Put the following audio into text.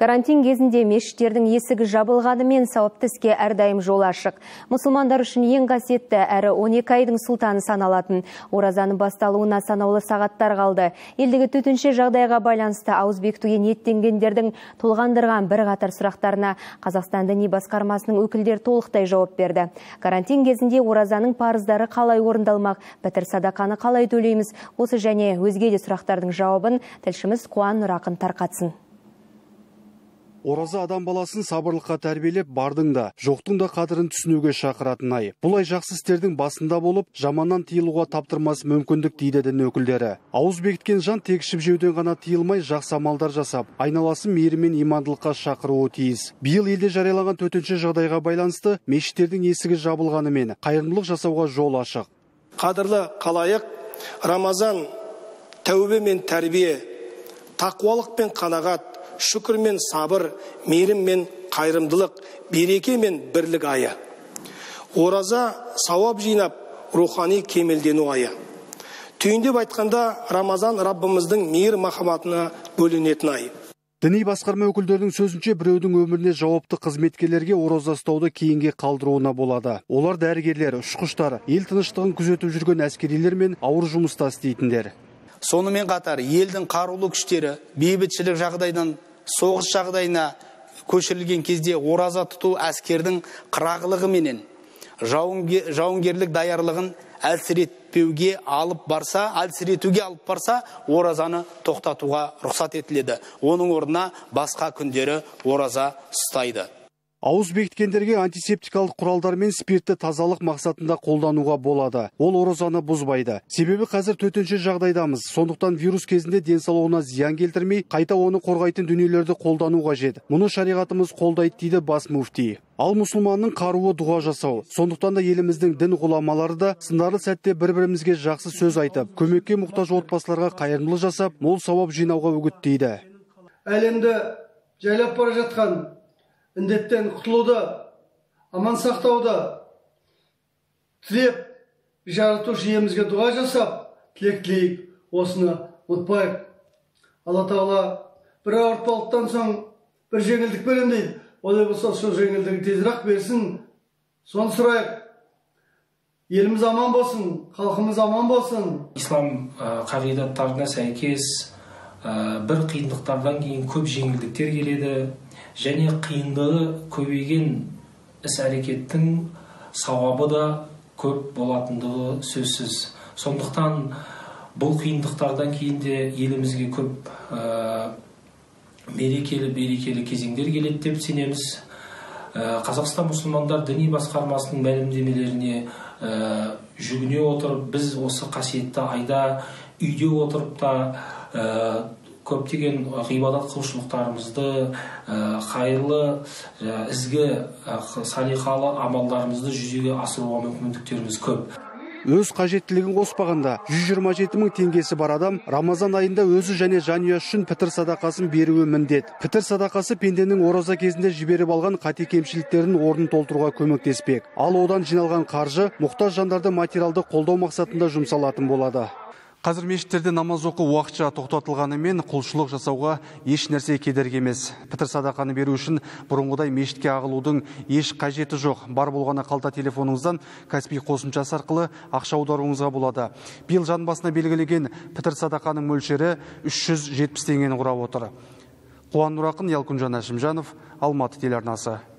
Карантин кезінде мешіттердің есігі жабылғанымен сауапты іске әрдайым жол ашық. Мұсылмандар үшін ең қасиетті әрі 12 айдың сұлтаны саналатын оразаның басталуына санаулы сағаттар қалды. Елдегі төтенше жағдайға байланысты ауыз бекітуге ниеттенгендердің толғандырған бір қатар сұрақтарына Қазақстан діни басқармасының өкілдері толықтай жауап берді. Карантин кезінде оразаның парыздары қалай орындалмақ, пітір садақаны қалай төлейміз, осы және өзге де сұрақтардың жауабын тілшіміз Қуан Нұрақын тарқатсын. Ораза адам баласын сабырлыққа тәрбиелеп, бардың да, жоқтың да қадірін түсінуге шақыратын ай. Бұлай жақсы істердің басында болып, жаманнан тыйылуға таптырмас мүмкіндік дейді дін өкілдері. Ауыз бекіткен жан тек ішіп жеуден ғана тыйылмай, жақсы амалдар жасап, айналасын мейірім мен имандылыққа шақыруы тиіс. Биыл елде жарияланған төтенше жағдайға байланысты мешіттердің есігі жабылғанымен қайырымдылық жасауға жол ашық. Қадірлі қалайық, Рамазан тәубе мен тәрбие, тақуалық пен қанағат, шүкір мен сабыр, мейірім мен қайырымдылық, береке мен бірлік айы. Ораза сауап жинап, рухани кемелдену айы. Түйіндеп айтқанда, Рамазан Раббымыздың мейір махаббатына бөленетін ай. Діни басқарма өкілдерінің сөзінше біреудің өміріне жауапты қызметкерлерге ораза ұстауды кейінге қалдыруына болады. Олар дәрігерлер, ұшқыштар, ел тыныштығын күзетіп жүрген әскерилер мен ауыр жұмыста істейтіндер. Сонымен қатар елдің қарулы күштері бейбітшілік жағдайдан соғыс жағдайына көшірілген кезде ораза тұту әскердің қырағылығы менен жауынгерлік даярлығын әлсіретуге алып барса, оразаны тоқтатуға рұқсат етіледі. Оның орнына басқа күндері ораза ұстайды. Ауыз бекіткендерге антисептикалық құралдар мен спиртті тазалық мақсатында қолдануға болады. Ол оразаны бұзбайды. Себебі қазір төтенше жағдайдамыз. Сондықтан вирус кезінде денсаулығына зиян келтірмей, қайта оны қорғайтын дүниелерді қолдану қажет. Мұны шариғатымыз қолдайды дейді бас муфти. Ал мұсылманның қаруы дұға жасау. Сондықтан да еліміздің дін ғұламалары да сындарлы сәтте бір-бірімізге жақсы сөз айтып, көмекке мұқтаж отбасыларға қайырымдылық жасап, мол сауап жинауға үгіттейді. Әлемді жайлап бара жатқан індеттен құтылуды, аман сақтауды тілеп, жаратушы иемізге дұға жасап, тілек тілейік, осыны ұмытпайық. Алла Тағала бір ауыртпалықтан соң бір жеңілдік берем дейді. Олай болса, сол жеңілдігі тезірек берсін, соны сұрайық. Еліміз аман болсын, халқымыз аман болсын. Ислам қағидаттарына сәйкес бір қиындықтардан кейін көп жеңілдіктер келеді. Және қиындығы көбейген іс-әрекеттің сауабы да көп болатындығы сөзсіз. Сондықтан бұл қиындықтардан кейін де елімізге көп берекелі кезеңдер келеді деп сенеміз. Қазақстан мұсылмандар діни басқармасының мәлімдемелеріне жүгіне отырып, біз осы қасиетті айда үйде отырып та көптеген ғибадат құлшылықтарымызды, қайырлы, ізгі, салиқалы амалдарымызды жүзеге асыруға мүмкіндіктеріміз көп. Өз қажеттілігін қоспағанда 127 мың теңгесі бар адам Рамазан айында өзі және жанұясы үшін пітір садақасын беруі міндет. Пітір садақасы пенденің ораза кезінде жіберіп алған қате кемшіліктердің орнын толтыруға көмектеспек. Ал одан жиналған қаржы мұқтаж жандарды материалды қолдау мақсатында жұмсалатын болады. Қазір мешіттерде намаз оқу уақытша тоқтатылғанымен құлшылық жасауға еш нәрсе кедергі емес. Пітір садақаны беру үшін бұрынғыдай мешітке ағылудың еш қажеті жоқ. Бар болғаны қалта телефоныңыздан Каспий қосымшасы арқылы ақша аударуыңызға болады. Биыл жан басына белгілеген пітір садақаның мөлшері 370 теңгені құрап отыр. Қуан Нұрақын, Ялкүнжан Әшімжанов, Алматы телеарнасы.